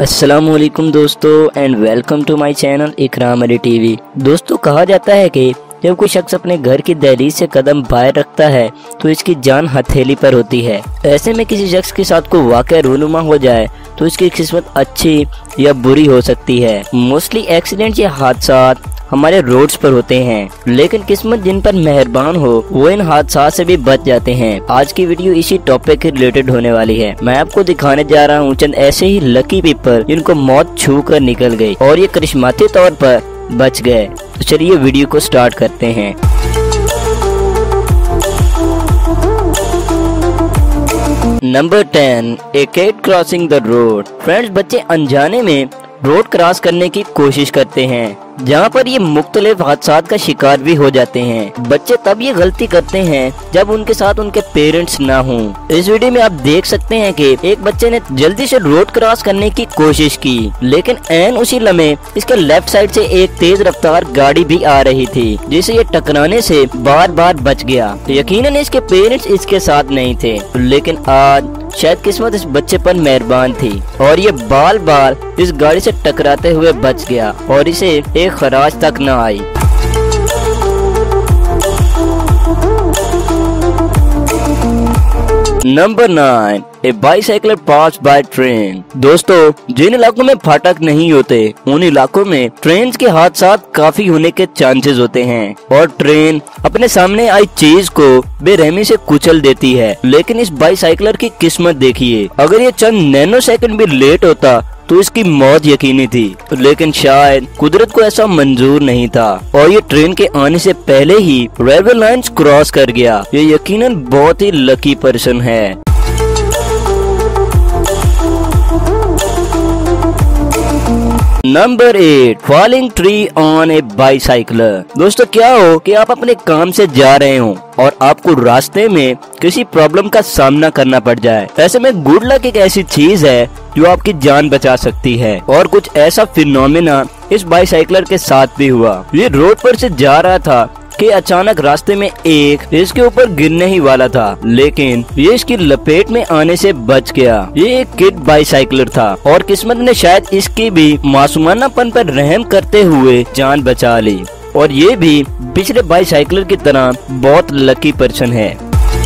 अस्सलामुअलैकुम दोस्तों and welcome to my channel Ikram Ali TV. दोस्तों कहा जाता है कि जब कोई शख्स अपने घर की दहलीज से कदम बाहर रखता है तो इसकी जान हथेली पर होती है। ऐसे में किसी शख्स के साथ कोई वाक़या रूनुमा हो जाए तो इसकी किस्मत अच्छी या बुरी हो सकती है। मोस्टली एक्सीडेंट या हादसा हमारे रोड्स पर होते हैं, लेकिन किस्मत जिन पर मेहरबान हो वो इन हादसा से भी बच जाते हैं। आज की वीडियो इसी टॉपिक के रिलेटेड होने वाली है। मैं आपको दिखाने जा रहा हूँ चंद ऐसे ही लकी पीपल जिनको मौत छू कर निकल गई और ये करिश्माती तौर पर बच गए। तो चलिए वीडियो को स्टार्ट करते हैं। Number 10, a cat crossing the road. Friends, बच्चे अनजाने में रोड क्रॉस करने की कोशिश करते हैं जहाँ पर ये मुख्तलिफ हादसात का शिकार भी हो जाते हैं। बच्चे तब ये गलती करते हैं जब उनके साथ उनके पेरेंट्स ना हों। इस वीडियो में आप देख सकते हैं कि एक बच्चे ने जल्दी से रोड क्रॉस करने की कोशिश की, लेकिन ऐन उसी लम्हे इसके लेफ्ट साइड से एक तेज रफ्तार गाड़ी भी आ रही थी जिसे ये टकराने से बार बार बच गया। यकीनन इसके पेरेंट्स इसके साथ नहीं थे, लेकिन आज शायद किस्मत इस बच्चे पर मेहरबान थी और ये बाल बाल इस गाड़ी से टकराते हुए बच गया और इसे एक खराज तक न आई। Number 9, a bicycler pass by train. दोस्तों, जिन इलाकों में फाटक नहीं होते उन इलाकों में ट्रेन के हादसा काफी होने के चांसेस होते हैं और ट्रेन अपने सामने आई चीज को बेरहमी से कुचल देती है। लेकिन इस बाईसाइकिलर की किस्मत देखिए, अगर ये चंद नैनो सेकंड भी लेट होता तो इसकी मौत यकीनी थी, लेकिन शायद कुदरत को ऐसा मंजूर नहीं था और ये ट्रेन के आने से पहले ही रेलवे लाइंस क्रॉस कर गया। ये यकीनन बहुत ही लकी पर्सन है। Number 8, falling tree on a bicycler. दोस्तों, क्या हो कि आप अपने काम से जा रहे हो और आपको रास्ते में किसी प्रॉब्लम का सामना करना पड़ जाए। ऐसे में गुड लक एक ऐसी चीज है जो आपकी जान बचा सकती है और कुछ ऐसा फिनोमेना इस बाईसाइकिलर के साथ भी हुआ। ये रोड पर से जा रहा था कि अचानक रास्ते में एक इसके ऊपर गिरने ही वाला था, लेकिन ये इसकी लपेट में आने से बच गया। ये एक किड बाईसाइकिलर था और किस्मत ने शायद इसकी भी मासूमानापन पर रहम करते हुए जान बचा ली और ये भी पिछले बाईसाइकिलर की तरह बहुत लकी पर्सन है।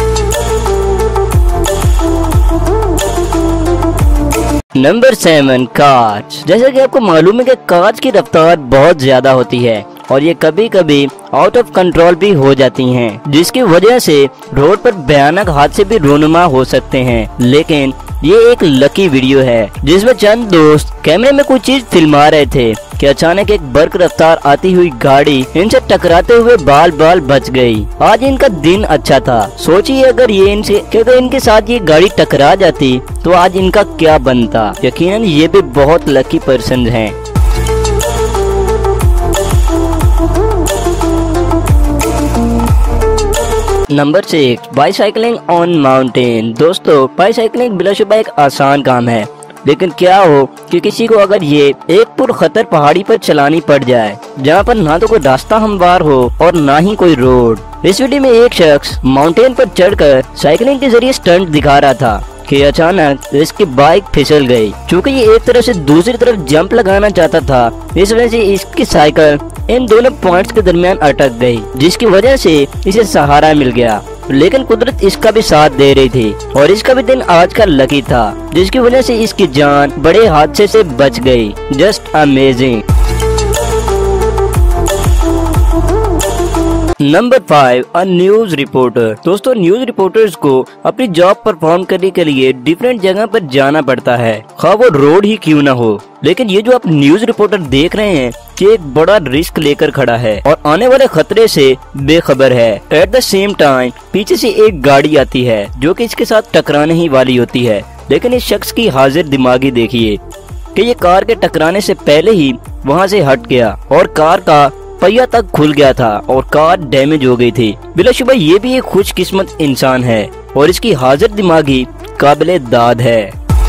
नंबर 7, कांच। जैसा कि आपको मालूम है कि कांच की रफ्तार बहुत ज्यादा होती है और ये कभी कभी आउट ऑफ कंट्रोल भी हो जाती हैं, जिसकी वजह से रोड पर भयानक हादसे भी रूनुमा हो सकते हैं। लेकिन ये एक लकी वीडियो है जिसमें चंद दोस्त कैमरे में कोई चीज फिल्मा रहे थे कि अचानक एक बर्क रफ्तार आती हुई गाड़ी इनसे टकराते हुए बाल बाल बच गई। आज इनका दिन अच्छा था। सोचिए अगर इनके साथ ये गाड़ी टकरा जाती तो आज इनका क्या बनता। यकीनन ये भी बहुत लकी पर्सन हैं। Number 6, bicycling on mountain. दोस्तों, बाईसाइकिलिंग बिलाशुबा एक आसान काम है, लेकिन क्या हो कि किसी को अगर ये एक पुरखतर पहाड़ी पर चलानी पड़ जाए जहाँ पर ना तो कोई रास्ता हमवार हो और ना ही कोई रोड। इस वीडियो में एक शख्स माउंटेन पर चढ़कर साइकिलिंग के जरिए स्टंट दिखा रहा था कि अचानक इसकी बाइक फिसल गई। चूँकि ये एक तरफ से दूसरी तरफ जंप लगाना चाहता था, इस वजह से इसकी साइकिल इन दोनों पॉइंट्स के दरमियान अटक गई, जिसकी वजह से इसे सहारा मिल गया। लेकिन कुदरत इसका भी साथ दे रही थी और इसका भी दिन आज का लकी था, जिसकी वजह से इसकी जान बड़े हादसे से बच गई। Just amazing. Number 5, a news reporter. दोस्तों, न्यूज रिपोर्टर्स को अपनी जॉब परफॉर्म करने के लिए डिफरेंट जगह पर जाना पड़ता है, खा वो रोड ही क्यों ना हो। लेकिन ये जो आप न्यूज रिपोर्टर देख रहे हैं ये एक बड़ा रिस्क लेकर खड़ा है और आने वाले खतरे से बेखबर है। एट द सेम टाइम पीछे से एक गाड़ी आती है जो कि इसके साथ टकराने ही वाली होती है, लेकिन इस शख्स की हाजिर दिमागी देखिए कि ये कार के टकराने से पहले ही वहाँ से हट गया और कार का पहिया तक खुल गया था और कार डैमेज हो गई थी। बिलाशुबा ये भी एक खुशकिस्मत इंसान है और इसकी हाजिर दिमागी काबिले दाद है।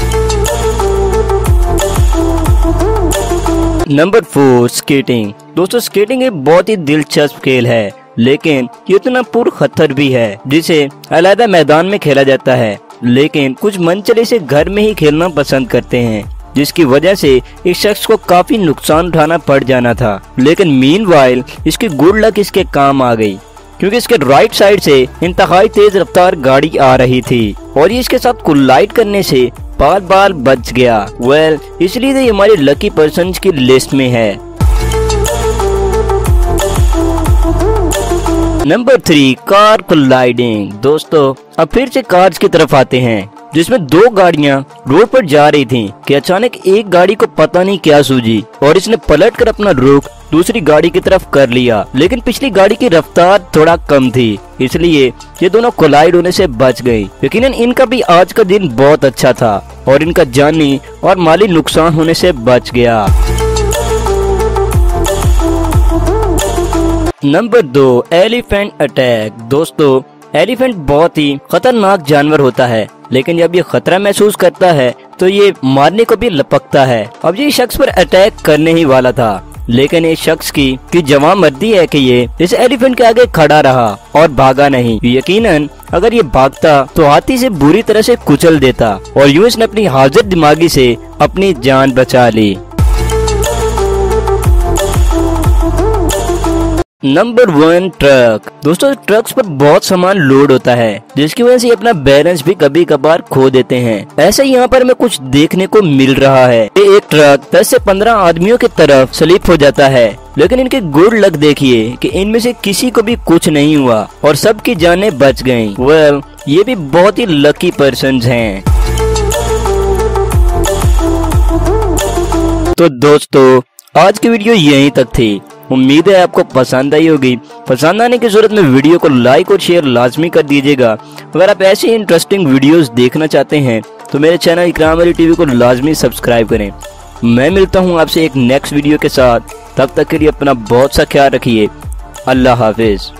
Number 4, skating. दोस्तों, स्केटिंग एक बहुत ही दिलचस्प खेल है, लेकिन ये इतना पुरखतर भी है जिसे अलग मैदान में खेला जाता है, लेकिन कुछ मनचले से घर में ही खेलना पसंद करते हैं, जिसकी वजह से इस शख्स को काफी नुकसान उठाना पड़ जाना था। लेकिन मीनवाइल इसकी गुड लक इसके काम आ गई, क्योंकि इसके राइट साइड से इंतहाई तेज रफ्तार गाड़ी आ रही थी और ये इसके साथ कोलाइड करने से बार बार बच गया। इसलिए ये हमारे लकी पर्सन की लिस्ट में है। Number 3, car colliding. दोस्तों अब फिर से कार्स की तरफ आते हैं, जिसमें 2 गाड़ियां रोड पर जा रही थीं कि अचानक एक गाड़ी को पता नहीं क्या सूझी और इसने पलटकर अपना रुख दूसरी गाड़ी की तरफ कर लिया। लेकिन पिछली गाड़ी की रफ्तार थोड़ा कम थी, इसलिए ये दोनों कोलाइड होने से बच गई। यकीनन इनका भी आज का दिन बहुत अच्छा था और इनका जानी और माली नुकसान होने से बच गया। Number 2, elephant attack. दोस्तों एलिफेंट बहुत ही खतरनाक जानवर होता है, लेकिन जब ये खतरा महसूस करता है तो ये मारने को भी लपकता है। अब ये शख्स पर अटैक करने ही वाला था, लेकिन इस शख्स की जवांमर्दी है कि ये इस एलिफेंट के आगे खड़ा रहा और भागा नहीं। यकीनन अगर ये भागता तो हाथी से बुरी तरह से कुचल देता और यूं इसने अपनी हाजिर दिमागी से अपनी जान बचा ली। Number 1, truck. दोस्तों ट्रक्स पर बहुत सामान लोड होता है, जिसकी वजह से अपना बैलेंस भी कभी कभार खो देते हैं। ऐसे यहाँ पर हमें कुछ देखने को मिल रहा है। एक ट्रक 10 से 15 आदमियों की तरफ स्लिप हो जाता है, लेकिन इनके गुड लक देखिए कि इनमें से किसी को भी कुछ नहीं हुआ और सबकी जानें बच गयी। ये भी बहुत ही लकी पर्सन्स हैं। तो दोस्तों आज की वीडियो यहीं तक थी। उम्मीद है आपको पसंद आई होगी। पसंद आने की सूरत में वीडियो को लाइक और शेयर लाजमी कर दीजिएगा। अगर आप ऐसी इंटरेस्टिंग वीडियोस देखना चाहते हैं तो मेरे चैनल इकराम अली टीवी को लाजमी सब्सक्राइब करें। मैं मिलता हूं आपसे एक नेक्स्ट वीडियो के साथ। तब तक के लिए अपना बहुत सा ख्याल रखिए। अल्लाह हाफिज।